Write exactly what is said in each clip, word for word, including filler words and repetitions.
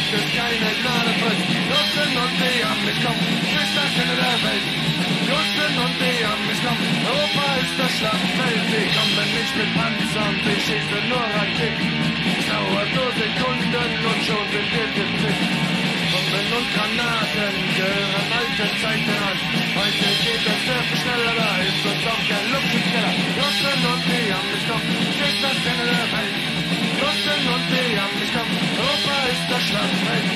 gibt es keine Gnade frisst. Russen und die Amis kommen, bis das Ende der Welt. Russen und die Amis kommen, Europa ist das Schlachtfeld. Die kommen nicht mit Panzern, die schießen nur Raketen. Es dauert nur Sekunden und schon sind wir gefickt. Bomben und Granaten gehören alten Zeiten an. Heute geht das Surfen schneller, da ist uns auch kein Luft im Keller. Russen und die Amis kommen, bis das Ende der Welt. Russen und die Amis kommen, Europa ist das Schlachtfeld.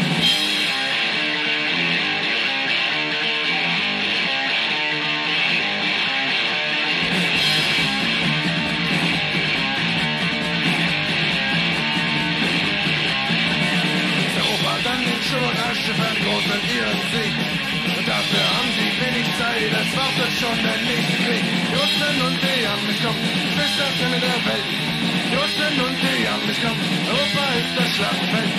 Schiff großen ihren Sieg. Und dafür haben sie wenig Zeit, es wartet schon der nächste Krieg. Russen und die Amis kommen, bis das Ende der Welt. Russen und die Amis kommen, Europa ist das Schlachtfeld.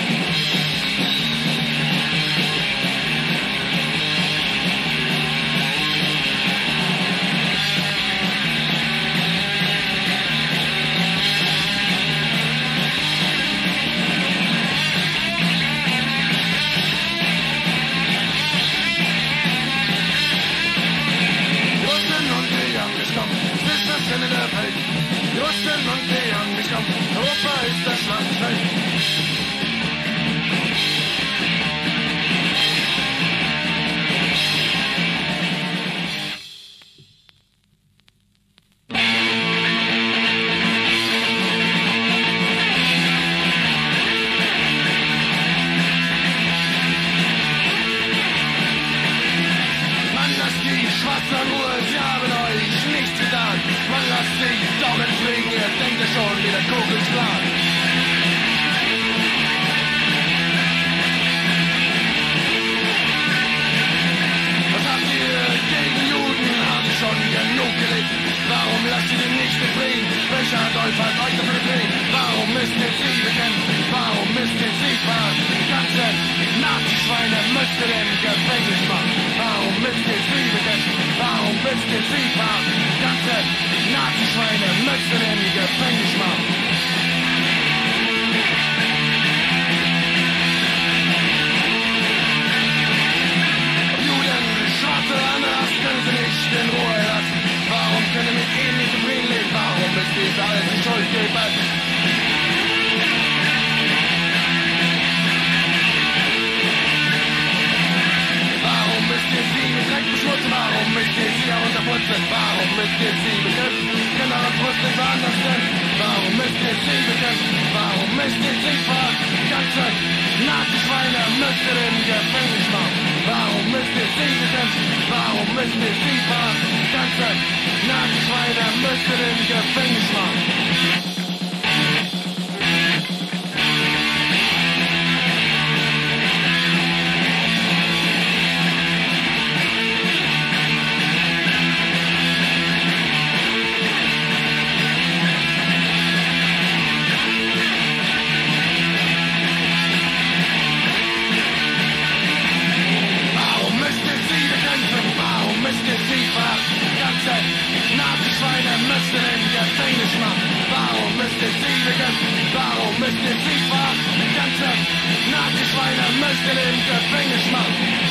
Ende der Welt. Russen und die Amis kommen, Europa ist das Schlachtfeld. Man lasst die Schwarzen Ruhe, sie haben euch nichts getan. Man lasst die Daumen fliegen, ihr denkt ja schon, wie der Kugelschlag. Was habt ihr gegen Juden? Haben schon genug gelitten. Warum lasst ihr den nicht in Frieden? Welcher Adolf hat euch dafür gekriegt? Warum müsst ihr sie bekämpfen? Warum müsst ihr sie fahren? Die ganze Nazi-Schweine müsst ihr im Gefängnis machen. Warum müsst ihr sie bekämpfen? Warum müsst ihr sie fahren? Die ganze Nazi-Schweine müsst ihr im Gefängnis machen. Juden, schwarze Anras können sie nicht in Ruhe lassen. Warum können wir mit ihnen nicht zufrieden leben? Warum müsst ihr alles in Schuld geben? Warum müsst ihr sie herunterputzen? Warum müsst ihr sie bekämpfen? Genau das wusste ich anders denn. Warum müsst ihr sie bekämpfen? Warum müsst ihr sie fahren? Die ganze Nazi-Schweine müsst ihr im Gefängnis machen. Warum müsst ihr sie bekämpfen? Warum müsst ihr sie fahren? Die ganze Nazi-Schweine müsst ihr im Gefängnis machen. Warum müsst ihr sie fahren? Die ganze Nazi-Schweine müsst ihr im Gefängnis machen.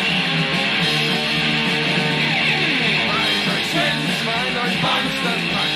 Monster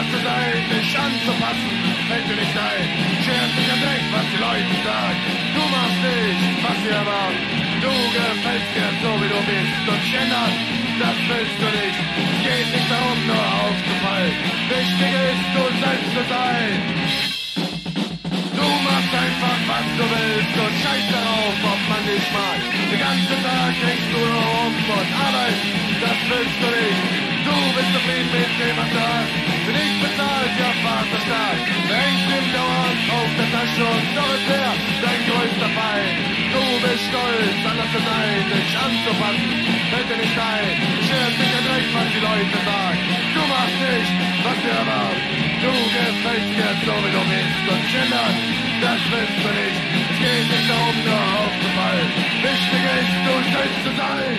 zu sein, dich anzupassen, fällt dir nicht ein. Schert dich an Dreck, was die Leute sagen. Du machst nicht, was sie erwarten. Du gefällst dir so, wie du bist und dich ändern, das willst du nicht. Es geht nicht darum, nur aufzufallen. Wichtig ist, du selbst zu sein. Du machst einfach, was du willst und scheiß darauf, ob man dich mag. Den ganzen Tag kriegst du nur rum und Arbeit, das willst du nicht. Du bist zufrieden mit dem, was du hast. Für dich bezahlt, ja Vaterstaat. Hängst ihm dauernd auf der Tasche und doch ist er dein größter Feind. Du bist stolz, anders zu sein, dich anzupassen, fällt dir nicht ein. Schert dich an Dreck, was die Leute sagen. Du machst nicht, was dir erwarten. Du gefällst dir so, wie du bist und schindern, das willst du nicht. Es geht nicht darum, nur aufzufallen. Wichtig ist, du selbst zu sein.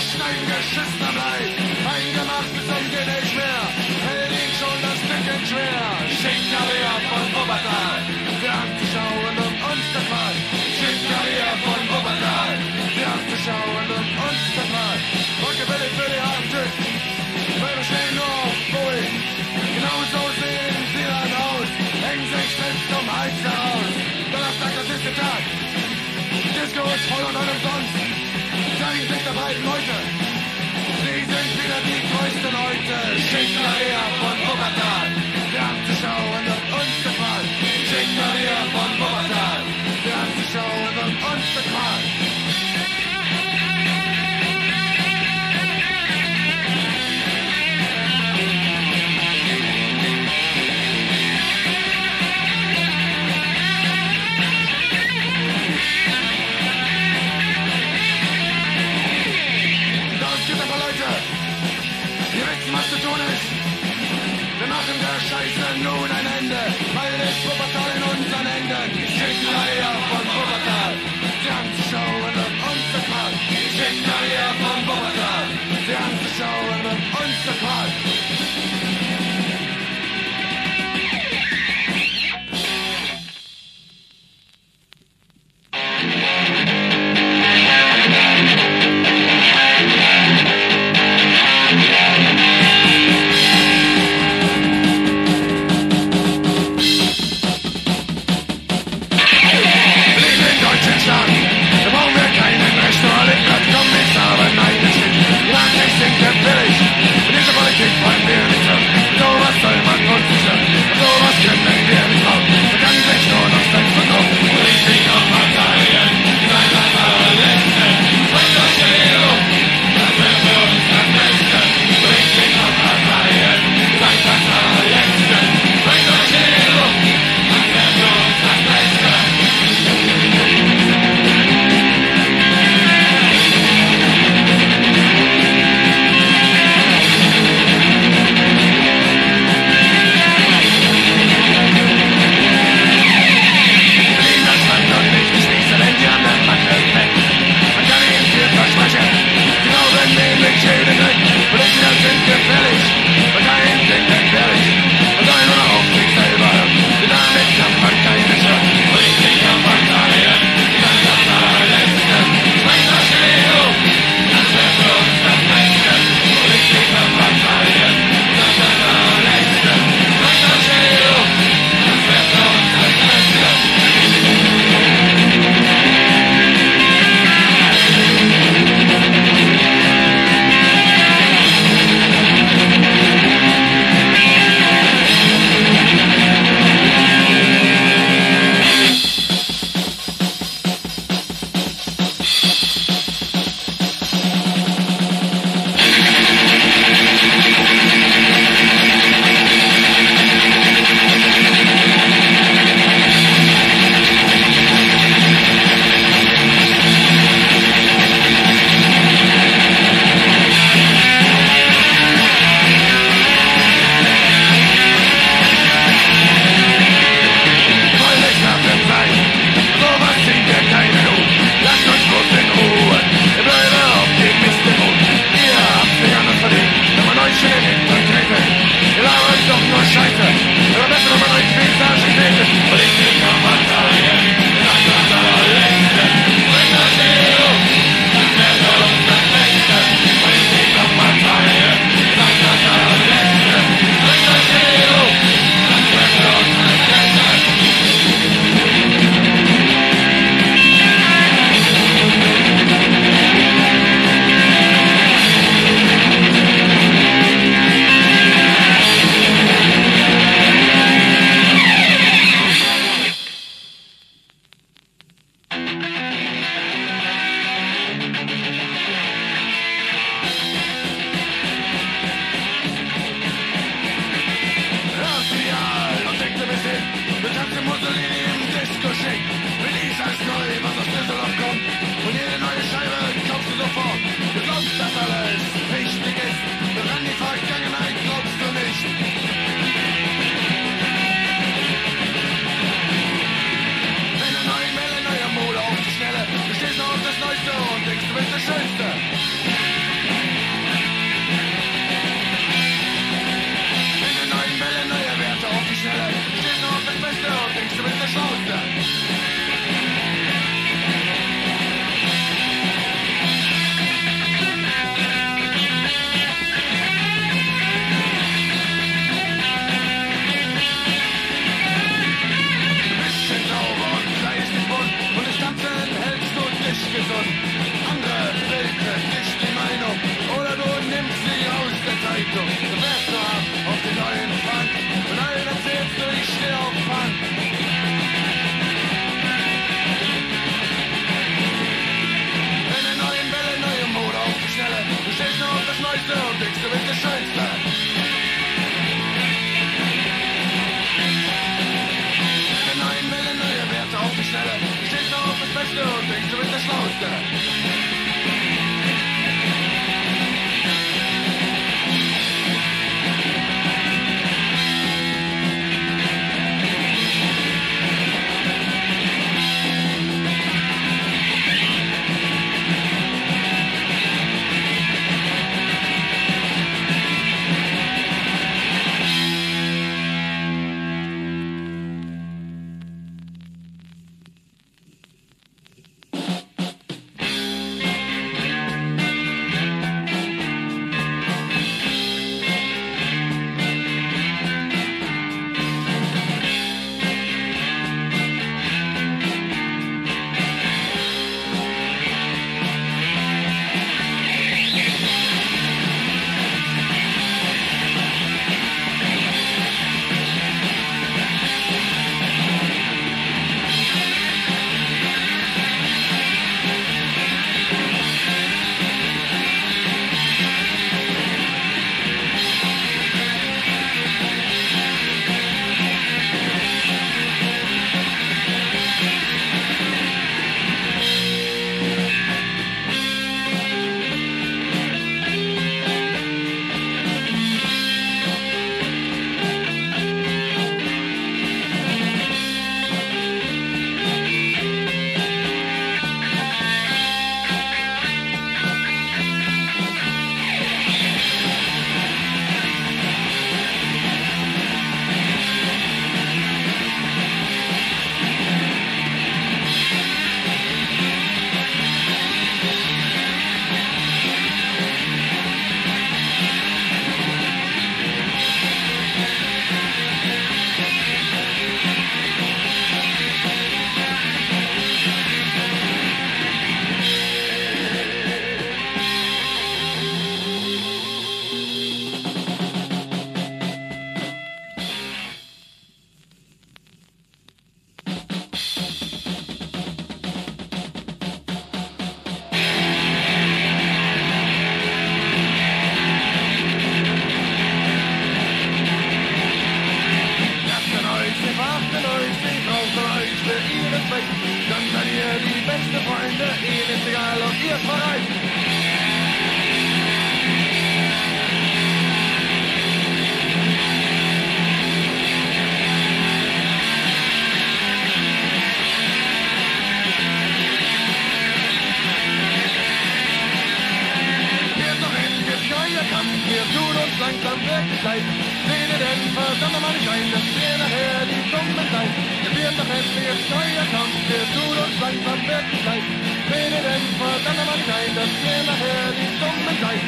ein geschissener Blei. Eingemacht bis zum geht nicht mehr, hält ihn schon das Stückchen schwer. Schickarea von Wuppertal, wir haben zu schauen um uns das Mal. Schickarea von Wuppertal, wir haben zu schauen um uns das Mal. Rockabilly für die Haftüt, weil wir stehen nur auf Boeing. Genau so sehen sie dann aus, hängen sich selbst zum Hals heraus. Donnerstag, das ist der Tag, Disco ist voll und umsonst. Zeigen sich der beiden Leute, sie sind wieder die größten heute. Schickarea von Wuppertal, wir haben zu schauen und uns zu Fall. Schickarea von Wuppertal, wir haben zu schauen und uns zu Fall. Was zu tun ist. Wir machen der Scheiße nun ein Ende, weil es Wuppertal in unseren Händen. Schickarea von Wuppertal, sie haben zu schauen und uns zu Qual. Schickarea von Wuppertal, sie haben zu schauen und uns zu Qual. denkst, du bist der Schönste. Eine neue Welle, neue Werte auf die Schnelle. Du stehst auf das Beste und denkst, du bist der Schlauste. Dann seid ihr die beste Freunde, ihnen ist egal, ob ihr verreist. Wird doch endlich neuer Kampf, wir tun uns langsam wirklich leid. Seht ihr denn, verdammt mal nicht ein, dass wir nachher die Dummen seid. Wird doch endlich neuer Kampf, wir tun uns langsam wirklich leid. Seht ihr denn, verdammt mal nicht ein, dass wir nachher die Dummen seid.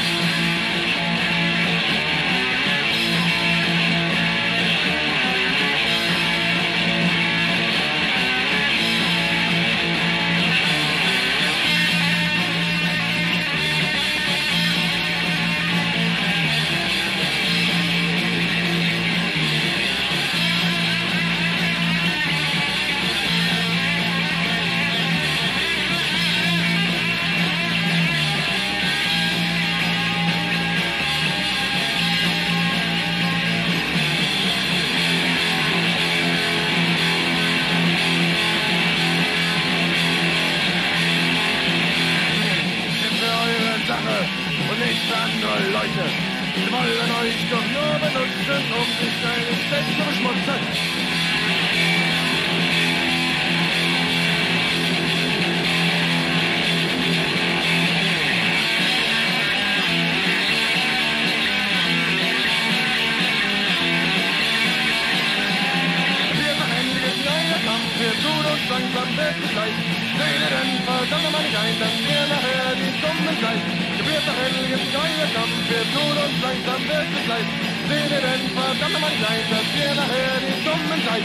Und nicht andere Leute. Sie wollen euch doch nur benutzen, um sich einen selbst zu beschmutzen. Wir verhängen jetzt neuer Kampf, wir tun uns langsam wirklich leid. Seht ihr denn, verdammt mal nicht ein, dass wir nachher die Dummen seid. Wird doch endlich neuer Kampf, wir tun uns langsam wirklich leid. Seht ihr denn, verdammt mal nicht ein, dass wir nachher die Dummen seid.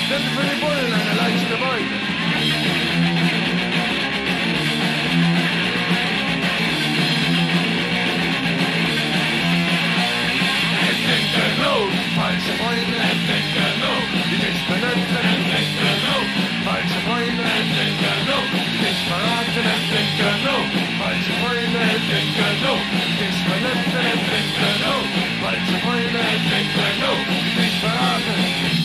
Denn für die Bullen eine leichte Beute. Es sind genug falsche Freunde, es sind genug, die dich benutzen, es sind genug falsche Freunde, es sind genug, die dich verraten, es sind genug falsche Freunde, es sind genug, die dich benutzen, es sind genug falsche Freunde, es sind genug, die dich verraten.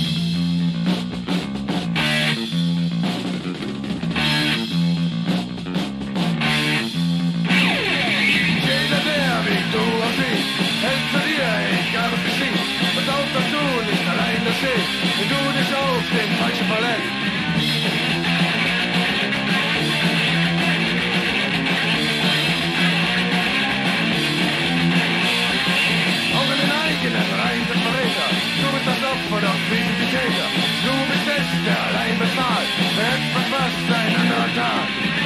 Jeder, der wie du aussieht, hält zu dir, egal was geschieht, und auch, dass du nicht allein da stehst, wenn du dich auf den Falschen verlässt. Auch in den eigenen Reihen sind Verräter, du bist das Opfer, doch wir sind die Täter. Du bist es, der allein bezahlt, für etwas, was ein anderer tat.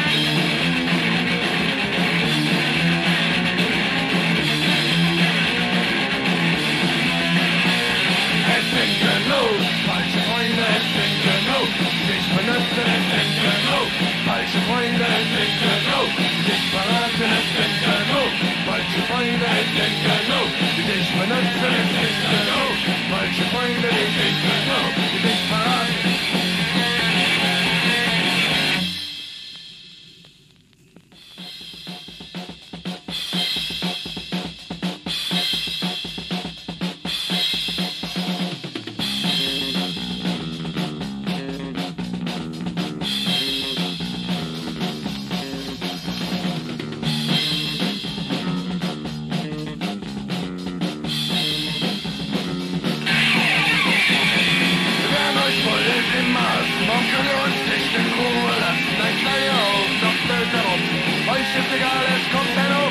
Es sind genug falsche Freunde, es sind genug, die dich benutzen, es sind genug falsche Freunde, es sind genug, die dich verraten, es sind genug falsche Freunde, es sind genug, die dich benutzen, es sind genug falsche Freunde, die dich genug, die dich verraten. Warum können wir uns nicht in Ruhe lassen? Ein kleiner Hof, doch blöd darum. Euch ist egal, es kommt ein Hof.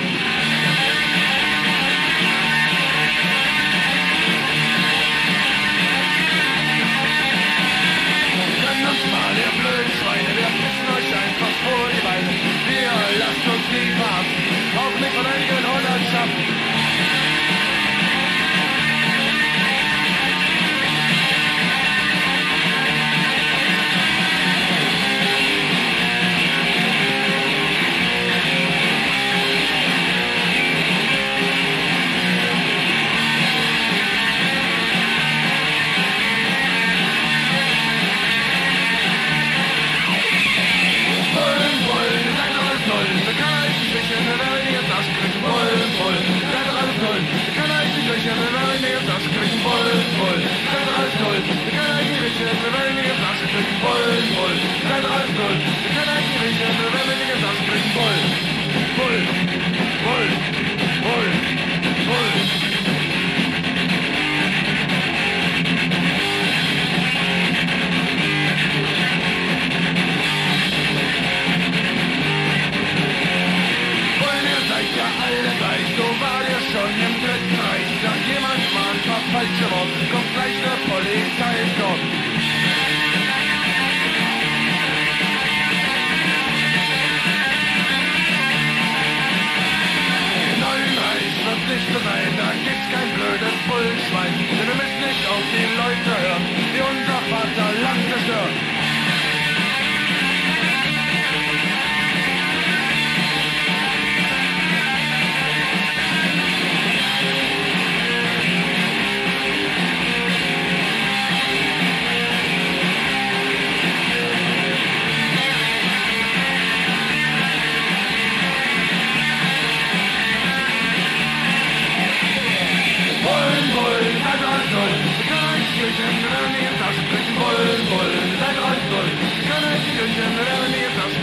Wir können uns mal, ihr blöden Schweine, wir pissen euch einfach vor die Beine. Wir lasst uns nie verhaften, auch nicht von einigen Hundertschaften. Falsche Wort, kommt gleich der Polizei dort. In eurem Reich wird nicht so sein, da gibt's kein blödes Bullschwein. Denn wir müssen nicht auf die Leute hören, die unser Vaterland zerstören. Bullen, Bullen, seid euch Bullen, kann euch die Küche, wir werden nie